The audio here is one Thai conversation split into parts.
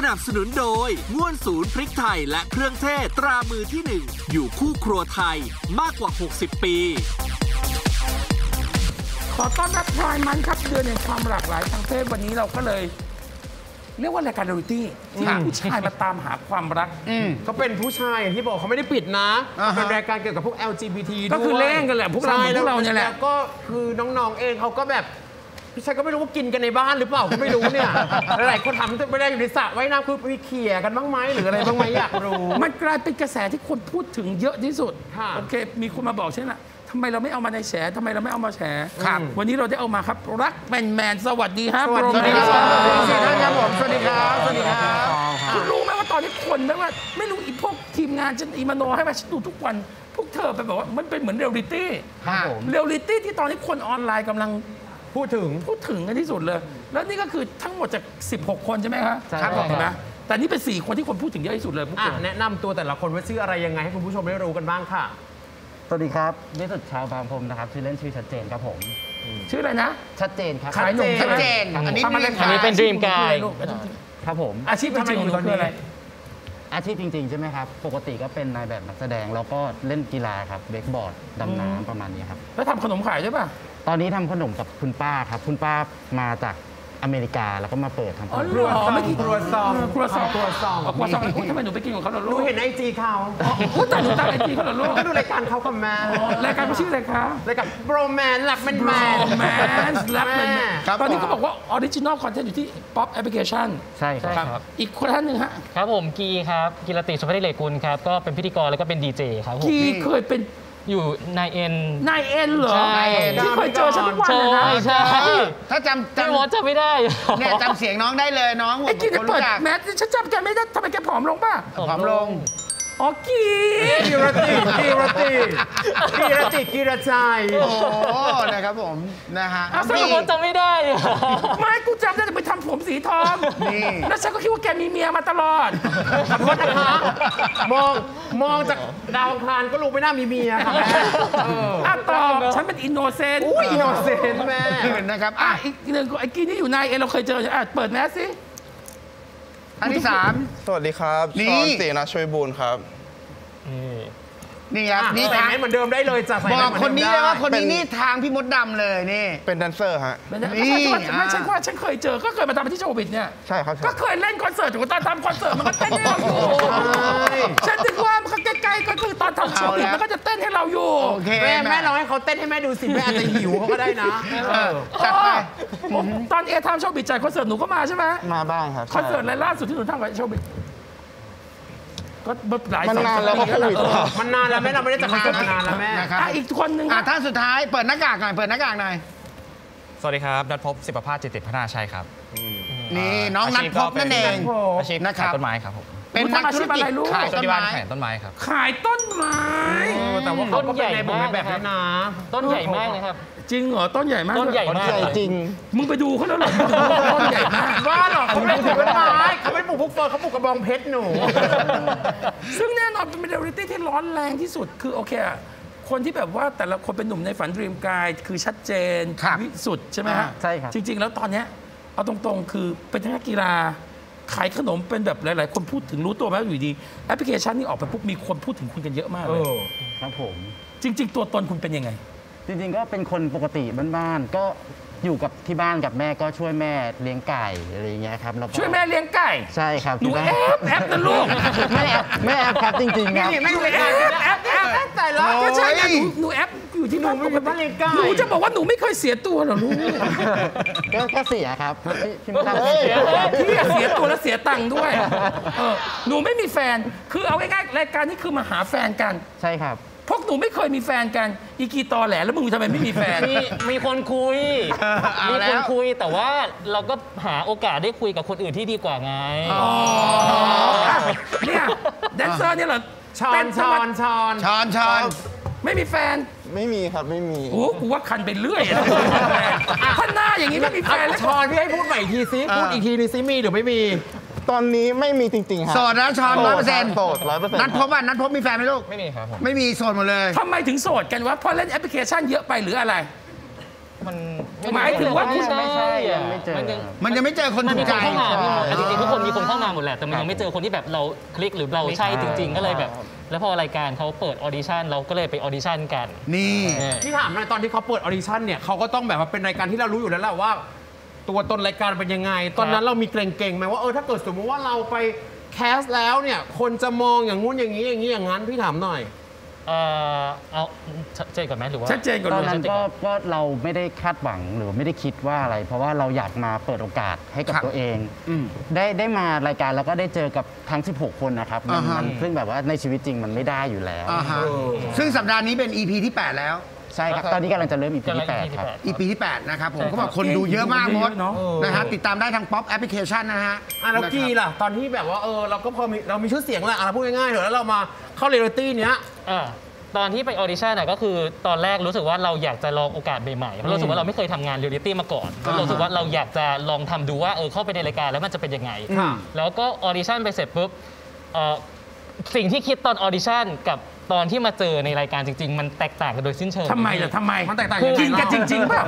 นับสนุนโดยง่วนศูนย์พริกไทยและเครื่องเทศตรามือที่ 1อยู่คู่ครัวไทยมากกว่า60 ปีขอต้อนรับพลายมันครับเดือนแห่งความหลากหลายทางเพศวันนี้เราก็เลยเรียกว่ารายการเรียลลิตี้ที่ผู้ชายมาตามหาความรักเขาเป็นผู้ชายอย่างที่บอกเขาไม่ได้ปิดนะเป็นรายการเกี่ยวกับพวก LGBT ด้วยก็คือเล่นกันแหละพวกเราเนี่ยแหละแล้วก็คือน้องๆเองเขาก็แบบพี่ชายก็ไม่รู้ว่ากินกันในบ้านหรือเปล่าก็ไม่รู้เนี่ยหลายคนทำไม่ได้อยู่ในสระว่ายน้ำคือมีเขี่ยกันบ้างไหมหรืออะไรบ้างไหมอยากรู้มันกลายเป็นกระแสที่คนพูดถึงเยอะที่สุดโอเคมีคนมาบอกใช่ไหมทำไมเราไม่เอามาในแฉทำไมเราไม่เอามาแฉวันนี้เราได้เอามาครับรักแมนสวัสดีครับสวัสดีครับครับผมสวัสดีครับสวัสดีครับคุณรู้ไหมว่าตอนนี้คนไม่รู้อีพวกทีมงานฉันอีมโนให้มาฉันดูทุกวันพวกเธอไปบอกว่ามันเป็นเหมือนเรียลลิตี้ที่ตอนนี้คนออนไลน์กำลังพูดถึงกันที่สุดเลยแล้วนี่ก็คือทั้งหมดจาก16 คนใช่ไหมครับครับผมนะแต่นี่เป็น4 คนที่คนพูดถึงเยอะที่สุดเลยพวกแนะนำตัวแต่ละคนว่าชื่ออะไรยังไงให้คุณผู้ชมได้รู้กันบ้างค่ะสวัสดีครับวิสุทธิ์ชาวบางพรมนะครับชื่อเล่นชื่อชัดเจนครับผมชื่ออะไรนะชัดเจนครับขายหนุ่มชัดเจนอันนี้เป็นดรีมกายครับผมอาชีพจริงๆคืออะไรอาชีพจริงๆใช่ไหมครับปกติก็เป็นนายแบบนักแสดงแล้วก็เล่นกีฬาครับเวกบอร์ดดำน้ำประมาณนี้ครับแล้วทำขนมขายใช่ป่ะตอนนี้ทำขนมกับคุณป้าครับคุณป้ามาจากอเมริกาแล้วก็มาเปิดทำครัวซองทำไมหนูไปกินของเขาล่ะลูกหนูเห็นIGเขาแต่หนูตามIGเขาล่ะลูกก็ดูรายการเขากับแม่รายการเขาชื่ออะไรคะรายการโรแมนต์รักแมนรักแมนตอนนี้เขาบอกว่าออริจินอลคอนเทนต์อยู่ที่ป๊อปแอปพลิเคชันใช่ครับอีกคนท่านหนึ่งฮะครับผมกีครับกีรติสุภดิเรกกุลครับก็เป็นพิธีกรแล้วก็เป็นดีเจครับกีเคยเป็นอยู่นายเอ็นเหรอที่เคยเจอฉันทุกวันเลยนะใช่ถ้าจำวอจำไม่ได้เนี่ยจำเสียงน้องได้เลยน้องไอ้กีเนี่ยเปิดแมสฉันจำแกไม่ได้ทำไมแกผอมลงป่ะผอมลงอ๋อกีรชัยโอ้นะครับผมนะฮะสรุปว่าจำไม่ได้ไม่กูจำได้แต่ไปทำผมสีทองนี่แล้วฉันก็คิดว่าแกมีเมียมาตลอดขอโทษนะคะมองจากดาวอังคารก็รู้ไม่น่ามีเมียค่ะแม่ตอบฉันเป็นอินโนเซนต์อินโนเซนต์แม่นะครับอีกหนึ่งไอ้กีนี่อยู่ในเราเคยเจอเปิดแมสสิอันที่3 สวัสดีครับชอนเสนาช่วยบูนครับนี่ครับนี่ทางเหมือนเดิมได้เลยจ้ะบอกคนนี้เลยว่าคนนี้นี่ทางพี่มดดำเลยนี่เป็นแดนเซอร์ฮะไม่ใช่ว่าฉันเคยเจอก็เคยมาทำที่โชว์บิดเนี่ยใช่ครับก็เคยเล่นคอนเสิร์ตตอนทำคอนเสิร์ตมันก็เต้นให้เราอยู่ฉันถึงว่ามันใกล้ๆก็คือตอนทำโชว์บิดมันก็จะเต้นให้เราอยู่แม่ลองให้เขาเต้นให้แม่ดูสิแม่อาจจะหิวเขาก็ได้นะจัดไปตอนทำโชว์บิดจัดคอนเสิร์ตหนูก็มาใช่ไหมมาบ้างครับคอนเสิร์ตอะไรล่าสุดที่หนูทำกับโชว์บิดก็หลายมันนานแล้วมันนานแล้วแม่เราไม่ได้จัดคอนเสิร์ตนานแล้วแม่อีกคนนึงท่านสุดท้ายเปิดหน้ากากหน่อยสวัสดีครับนัทพบศิปภาสจิตติพัฒนาชัยครับนี่น้องนัทพบนั่นเองอาชีพขายต้นไม้ครับผมเป็นนักธุรกิจขายต้นไม้ขายต้นไม้ครับขายต้นไมแต่ว่าต้นใหญ่มากแบบนี้นะต้นใหญ่มากเลยครับจริงเหรอต้นใหญ่มากต้นใหญ่มากจริงมึงไปดูเขาแล้วหรอต้นใหญ่มากว่าหรอเขาไม่ปลูกต้นไม้เขาไม่ปลูกพวกเฟิร์นเขาปลูกกระบองเพชรหนูซึ่งแน่นอนเป็นเรียลลิตี้ที่ร้อนแรงที่สุดคือโอเคคนที่แบบว่าแต่ละคนเป็นหนุ่มในฝันดรีมกายคือชัดเจนวิสุทธ์ใช่ไหมฮะใช่ครับจริงๆแล้วตอนนี้เอาตรงๆคือเป็นนักกีฬาขายขนมเป็นแบบหลายๆคนพูดถึงรู้ตัวไหมอยู่ดีแอปพลิเคชันนี้ออกไปปุ๊บมีคนพูดถึงคุณกันเยอะมากเลยครับผมจริงๆตัวตนคุณเป็นยังไงจริงๆก็เป็นคนปกติบ้านๆก็อยู่กับที่บ้านกับแม่ก็ช่วยแม่เลี้ยงไก่อะไรอย่างเงี้ยครับช่วยแม่เลี้ยงไก่ใช่ครับหนูแอบนะลูกไม่แอบครับจริงๆครับไม่แอบแต่ละก็ใช่ไงหนูแอบอยู่ที่บ้านปกติหนูจะบอกว่าหนูไม่เคยเสียตัวหรอลูกก็เสียครับพี่เสียตัวแล้วเสียตังค์ด้วยหนูไม่มีแฟนคือเอาง่ายๆรายการนี้คือมาหาแฟนกันใช่ครับพวกหนูไม่เคยมีแฟนกันอีกีตอแหลแล้วมึงทำไมไม่มีแฟนมีคนคุยแต่ว่าเราก็หาโอกาสได้คุยกับคนอื่นที่ดีกว่าไงเนี่ยแดนเซอร์เนี่ยเหรอชอนไม่มีแฟนไม่มีครับไม่มีโอ้กูว่าคันไปเรื่อยท่านหน้าอย่างนี้ไม่มีแฟนแล้วชอนพี่ให้พูดใหม่ทีซิพูดอีกทีนึงซิมีหรือไม่มีตอนนี้ไม่มีจริงๆครับโสดนะชอน100% โสด100% นัดพบมีแฟนไหมลูกไม่มีครับผมไม่มีโสดหมดเลยทำไมถึงโสดกันวะเพราะเล่นแอปพลิเคชันเยอะไปหรืออะไรหมายถึงว่าคุณไม่ใช่ยังไม่เจอมันยังไม่เจอคนมันถูมีกคใจนเข้ามาพี่มดจริงๆทุกคนมีคนเข้ามาหมดแหละแต่มันยังไม่เจอคนที่แบบเราคลิกหรือเราใช่จริง ๆ ก็เลยแบบ แล้วพอรายการเขาเปิดออดิชั่นเราก็เลยไปออดิชั่นกันนี่ที่ถามหน่อยตอนที่เขาเปิดออดิชั่นเนี่ยเขาก็ต้องแบบว่าเป็นรายการที่เรารู้อยู่แล้วแหละว่า ตัวตนรายการเป็นยังไง ตอนนั้นเรามีเกรงๆไหมว่าถ้าเกิดสมมติว่าเราไปแคสแล้วเนี่ยคนจะมองอย่างงู้นอย่างนี้อย่างนี้อย่างนั้นพี่ถามหน่อยเอาชัดเจนก่อนไหมหรือว่าชัดเจนก่อนตอนเลยนั้นก็เราไม่ได้คาดหวังหรือไม่ได้คิดว่าอะไร เพราะว่าเราอยากมาเปิดโอกาสให้กับครับตัวเอง ได้มารายการแล้วก็ได้เจอกับทั้ง 16 คนนะครับมันซึ่งแบบว่าในชีวิตจริงมันไม่ได้อยู่แล้วอ่าฮะซึ่งสัปดาห์นี้เป็น EP ที่ 8 แล้วใช่ครับ ตอนนี้กำลังจะเริ่ม EP ที่ 8 ครับ EP ที่ 8 นะครับผมก็บอกคนดูเยอะมากมดนะฮะติดตามได้ทางป๊อปแอปพลิเคชันนะฮะแล้วกีล่ะตอนที่แบบว่าเราก็พอมีเรามีชื่อเสียงแล้วเราพูดง่ายๆเถอะแล้วเรามาเข้าเรียลลิตี้เนี้ยตอนที่ไปออดิชั่นก็คือตอนแรกรู้สึกว่าเราอยากจะลองโอกาสใหม่ๆเพราะรู้สึกว่าเราไม่เคยทำงานเรียลลิตี้มาก่อนก็รู้สึกว่าเราอยากจะลองทำดูว่าเข้าไปในรายการแล้วมันจะเป็นยังไงแล้วก็ออดิชั่นไปเสร็จปุ๊บสิ่งที่คิดตอนออดิชั่นกับตอนที่มาเจอในรายการจริงๆมันแตกต่างกันโดยสิ้นเชิงทำไมล่ะทำไมมันแตกต่างกินกันจริงๆเปล่า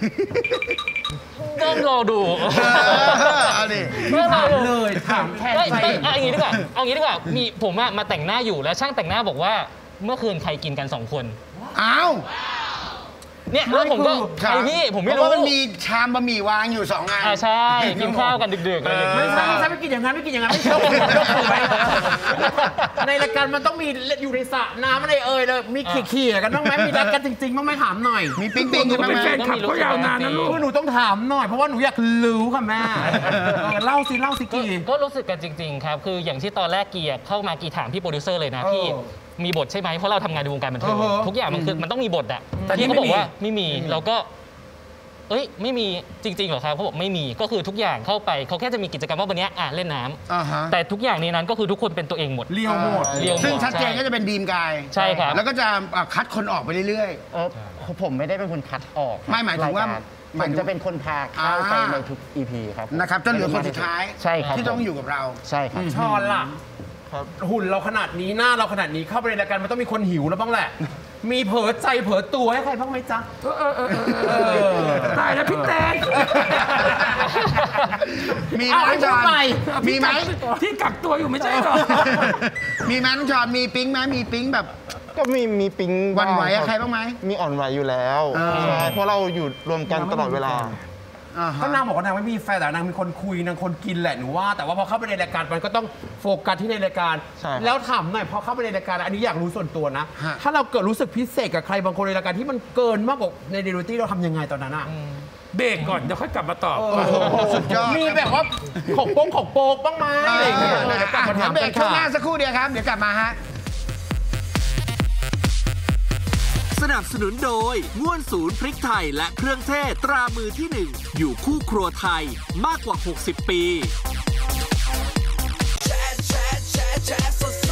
ต้องรอดูเอาดิถามเลยถามแทนใจเอางี้ดีกว่ามีผมมาแต่งหน้าอยู่แล้วช่างแต่งหน้าบอกว่าเมื่อคืนใครกินกัน2 คนอ้าวเนี่ยแล้วผมก็ใครพี่ผมไม่เพรู้ราะว่ามันมีชามบะหมี่วางอยู่2 อันใช่กินข้าวกันดึกๆอะไรอย่างเงี้ยไม่ใช่ไม่กินอย่างนั้นไม่กินอย่างนั้นไม่ชอบในรายการมันต้องมีอยู่ในสระน้ำอะไรเลยมีเขี่ยกันบ้างไหมมีรักกันจริงๆบ้างไหมถามหน่อยมีปิ๊งปิ๊งกันบ้างเป็นไหมแฟนคลับเขายาวนานนะลูกคือหนูต้องถามหน่อยเพราะว่าหนูอยากรู้ค่ะแม่เล่าสิกี่ก็รู้สึกกันจริงๆครับคืออย่างที่ตอนแรกเกียร์เข้ามากี่ถามพี่โปรดิวเซอร์เลยนะพี่มีบทใช่ไหมเพราะเราทำงานในวงการบันเทิงทุกอย่างมันคือมันต้องมีบทอะแต่ที่เขาบอกว่าไม่มีเราก็ไม่มีจริงๆเหรอครับเขาบอกไม่มีก็คือทุกอย่างเข้าไปเขาแค่จะมีกิจกรรมว่าวันนี้เล่นน้ำแต่ทุกอย่างในนั้นก็คือทุกคนเป็นตัวเองหมดเลี้ยวหมดซึ่งชัดเจนก็จะเป็นดีมกายใช่ครับแล้วก็จะคัดคนออกไปเรื่อยผมไม่ได้เป็นคนคัดออกไม่หมายถึงว่าผมจะเป็นคนพาเข้าไปในทุก EP ครับๆนะครับจนเหลือคนสุดท้ายใช่ครับที่ต้องอยู่กับเราใช่ครับชอนล่ะหุ่นเราขนาดนี้หน้าเราขนาดนี้เข้าไปในรายการมันต้องมีคนหิวแล้วบ้างแหละ มีเผลอใจเผลอตัวให้ใครบ้างไหมจ๊ะตายแล้วพี่แตนมีไหมน้องจอนมีไหมที่กักตัวอยู่ไม่ใช่หรอมีไหมน้องจอนมีปิ๊งไหมมีปิ๊งแบบก็มีปิ๊งหวั่นไหวางกับใครบ้างไหมมีอ่อนไหวอยู่แล้วใช่เพราะเราอยู่รวมกันตลอดเวลาก็นางบอกว่านางไม่มีแฟนแต่นางมีคนคุยนางคนกินแหละหนูว่าแต่ว่าพอเข้าไปในรายการมันก็ต้องโฟกัสที่ในรายการใช่ครับแล้วถามหน่อยพอเข้าไปในรายการอันนี้อยากรู้ส่วนตัวนะฮะถ้าเราเกิดรู้สึกพิเศษกับใครบางคนในรายการที่มันเกินมากกว่าในเดลิเวอรี่เราทำยังไงตอนนั้นอะเบรกก่อนเดี๋ยวค่อยกลับมาตอบสุดยอดมีแบบว่าของโป๊กบ้างไหมอะไรอย่างเงี้ยเดี๋ยวกลับมาถามเบรกช่วงหน้าสักครู่เดียวครับเดี๋ยวกลับมาฮะสนับสนุนโดยง่วนศูนย์พริกไทยและเครื่องเทศตรามือที่ 1 อยู่คู่ครัวไทยมากกว่า 60 ปี